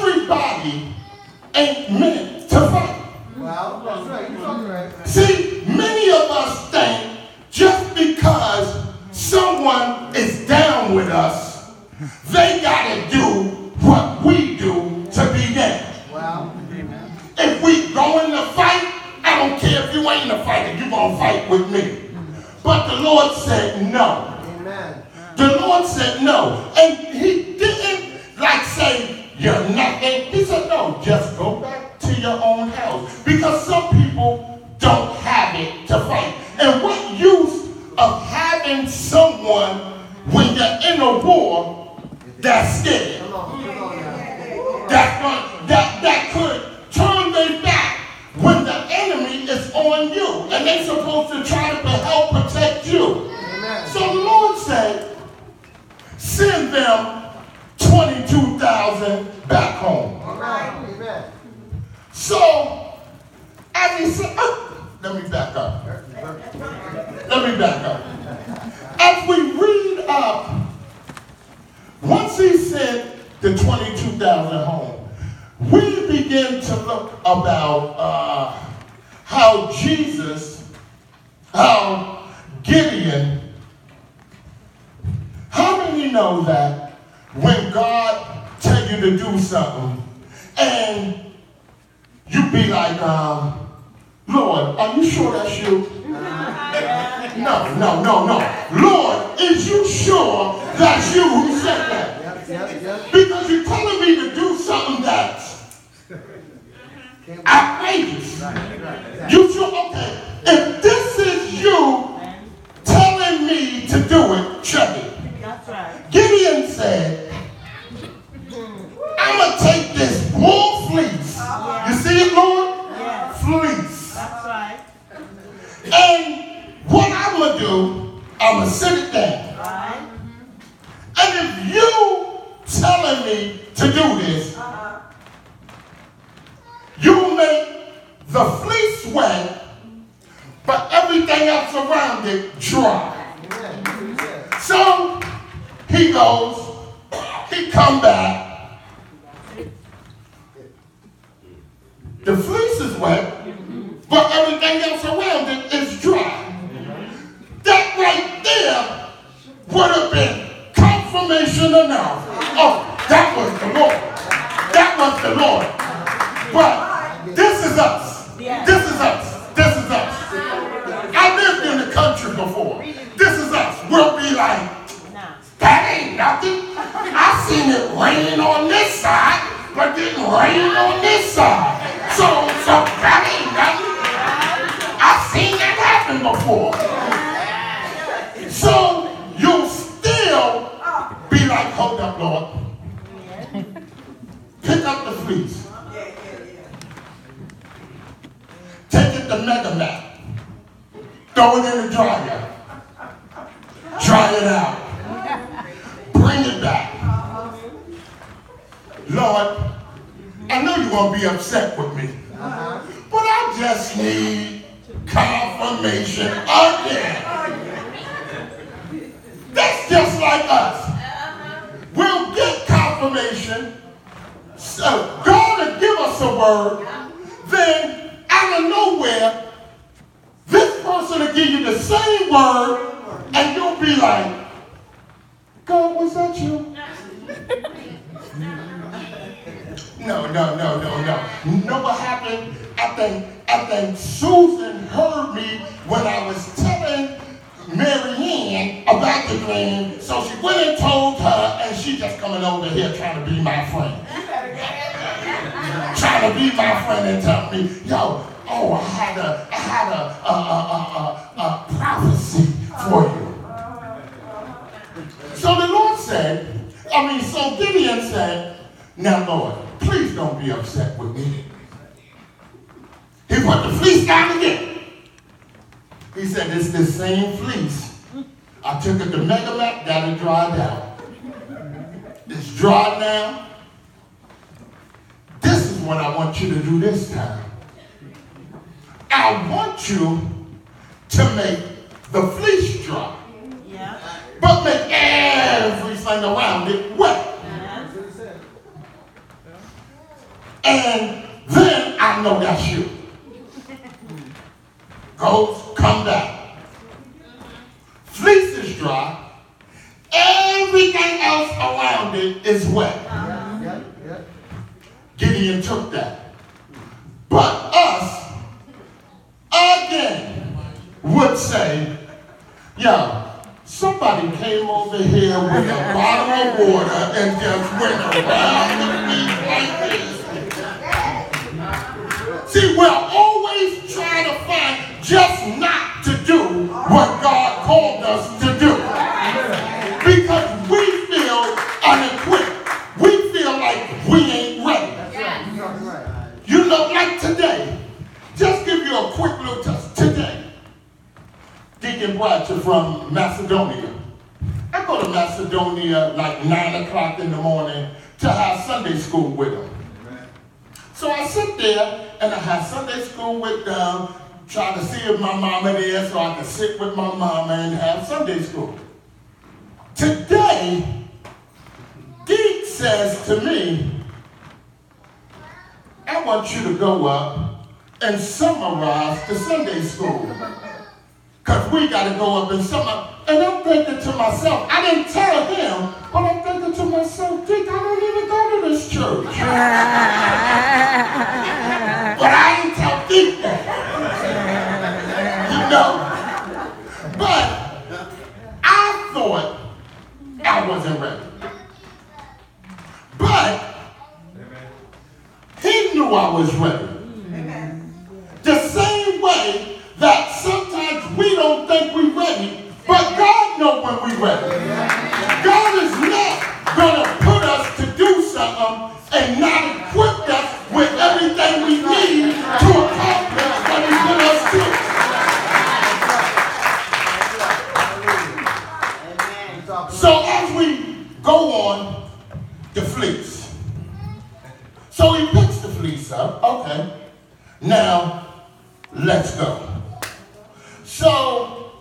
everybody ain't meant to fight. Well, that's right. You're talking right. See, many of us think just because someone is down with us, they got to do what we do to be down. Well, if we go in the fight, I don't care if you ain't a fighter, you're going to fight with me. But the Lord said no. amen. The Lord said no. And he didn't like say, you're nothing. He said, no, just go back to your own house. Because some people don't have it to fight. And what use of having someone when you're in a war that's scared? Come on now. That could turn their back when the enemy is on you. And they're supposed to try to help protect you. Amen. So the Lord said, send them 22,000 back home. All right. Amen. So, as he said, let me back up. As we read up, once he sent the 22,000 home, we begin to look about how Gideon, how many know that when God tell you to do something and you be like, Lord, are you sure that's you? No. Lord, is you sure that's you who said that? Yep. Because you're telling me to do something that's outrageous. Right. You sure? Okay. If this is you telling me to do it, check it. That's right. Gideon said, I'm going to take this wool fleece. You see it, Lord? Yes. Fleece. That's right. And what I'm going to do, I'm going to sit it down. Right. And if you telling me to do this, you make the fleece wet, but everything else around it dry. Amen. So he goes, he come back. The fleece is wet, but everything else around it is dry. That right there would have been confirmation enough. Oh, that was the Lord. That was the Lord. But this is us. This is us. This is us. I lived in the country before. This is us. We'll be like, that ain't nothing. I seen it rain on this side, but didn't rain on this side. So that ain't nothing. I've seen that happen before. So you'll still be like, hold up, Lord. Pick up the fleece. Take it to Mega Mat. Throw it in the dryer. Dry it out. Bring it back. Lord, I know you're going to be upset with me, but I just need confirmation again. That's just like us. We'll get confirmation. So God will give us a word, then out of nowhere, this person will give you the same word, and you'll be like, God, was that you? No. You know what happened? I think Susan heard me when I was telling Mary Ann about the dream, so she went and told her, and she just coming over here trying to be my friend. Trying to be my friend and tell me, yo, oh, I had a prophecy for you. So the Lord said, so Gideon said, now Lord, please don't be upset with me. He put the fleece down again. He said, it's the same fleece. I took it to Mega Mat, got it dried out. It's dry now. This is what I want you to do this time. I want you to make the fleece dry. Yeah. But make everything around it wet. And then I know that's you. Come back. Fleece is dry. Everything else around it is wet. Gideon took that. But us, again, would say, yo, somebody came over here with a bottle of water and just went around the feet like this. See, we're always trying to find just not to do what God called us to do. Because we feel unequipped. We feel like we ain't ready. You know, like today, just give you a quick little test. Today, Deacon Bratcher from Macedonia. I go to Macedonia like 9 o'clock in the morning to have Sunday school with them. So I sit there and I have Sunday school with them, trying to see if my mama there so I can sit with my mama and have Sunday school. Today, Deke says to me, I want you to go up and summarize the Sunday school. Because we got to go up and summarize. And I'm thinking to myself, I didn't tell him, but I'm thinking to myself, Deke, I don't even go to this church. But I didn't tell Deke that. You know? But I thought I wasn't ready. But he knew I was ready. The same way that sometimes we don't think we're ready, but God knows when we're ready. God is not going to put us to do something and not equip us with everything we need to accomplish what he put us to. So as we go on, the fleece. So he picks the fleece up. Okay. Now, let's go. So,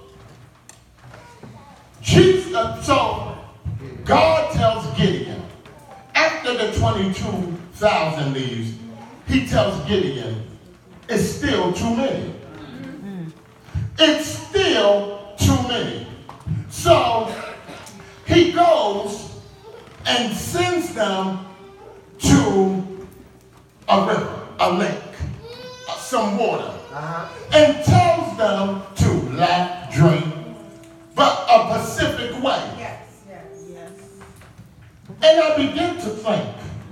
God tells Gideon, after the 22,000 leaves, he tells Gideon, it's still too many. It's still too many. So, he goes and sends them to a river, a lake, some water, and tells them to lap, drink, but a Pacific way. And I begin to think,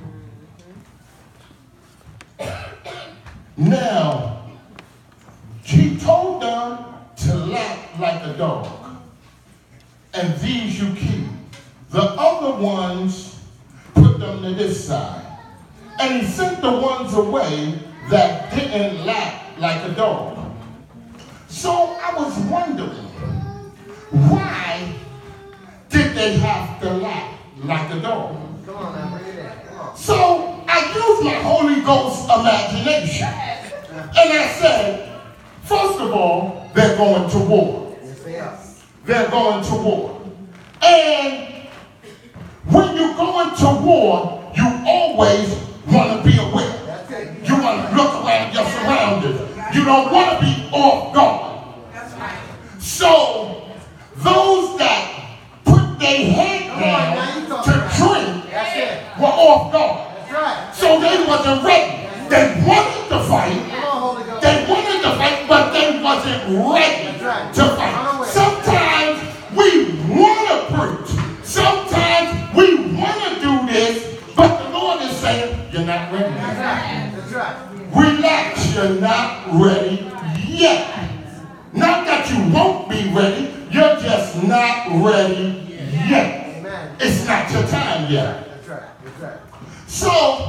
now, he told them to lap like a dog, and these you keep. The other ones, put them to this side. And he sent the ones away that didn't lap like a dog. So I was wondering, why did they have to lap like a dog? Come on now, bring it in. Come on. So I used my Holy Ghost imagination. And I said, first of all, they're going to war. Yes, they are. They're going to war. And when you go into war, you always want to be aware. That's it. You want to look around your surroundings. You don't want to be off guard. That's right. So, those that put their head down to drink That's it. were off guard. That's right. So they wasn't ready. They wanted to fight. Come on, Holy Ghost. They wanted to fight, but they wasn't ready to fight. Sometimes we want to preach. Sometimes we want to do this, but the Lord is saying, you're not ready. That's right. That's right. Relax, you're not ready yet. Not that you won't be ready, you're just not ready yet. Amen. It's not your time yet. That's right. That's right. So,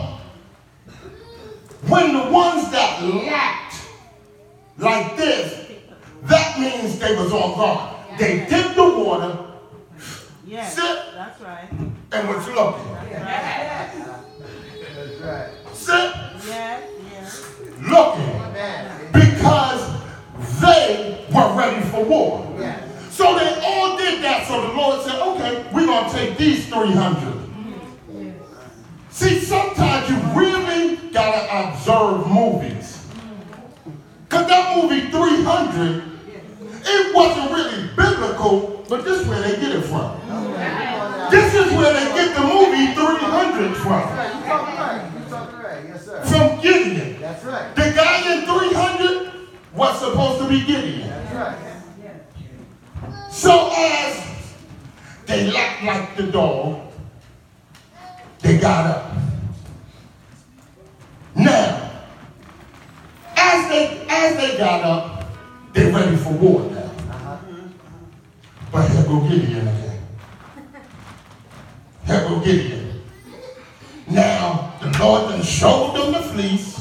when the ones that lacked like this, that means they was on guard. They dipped the water, Yes, sit, that's right. and was looking. That's right. Sit, Yes. looking. Amen. Because they were ready for war. Yes. So they all did that. So the Lord said, okay, we're going to take these 300. See, sometimes you really got to 300, it wasn't really biblical, but this is where they get it from. This is where they get the movie 300 from. You talking right. You talking right. Yes, sir. From Gideon. That's right. The guy in 300 was supposed to be Gideon. That's right. So as they lapped like the dog, they got up. Now, as they got up, they're ready for war now. But here go Gideon again. Here go Gideon. Now, the Lord done showed them the fleece.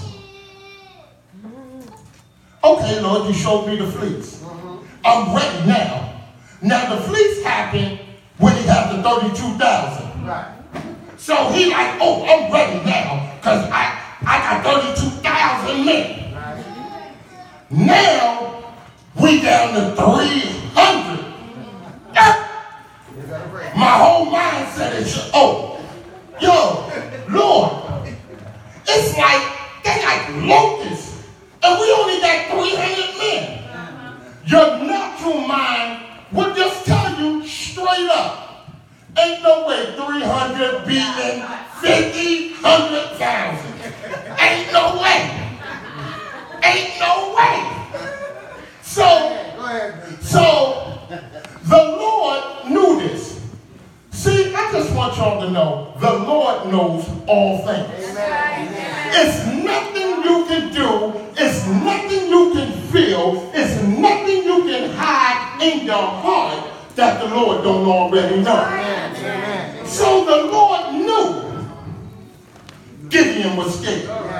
Okay, Lord, you showed me the fleece. I'm ready now. Now, the fleece happened when he had the 32,000. Right. So he like, oh, I'm ready now because I got 32,000 men. Right. Now, we down to 300. You got a break. My whole mindset is, oh, yo, Lord, it's like, they like locusts, and we only got 300 men. Your natural mind would just tell you straight up, ain't no way 300 beating 50, 100,000. Ain't no way. Ain't no way. Go ahead, baby. So the Lord knew this. See, I just want y'all to know, the Lord knows all things. It's nothing you can do. It's nothing you can feel. It's nothing you can hide in your heart that the Lord don't already know. Amen. So the Lord knew Gideon was scared.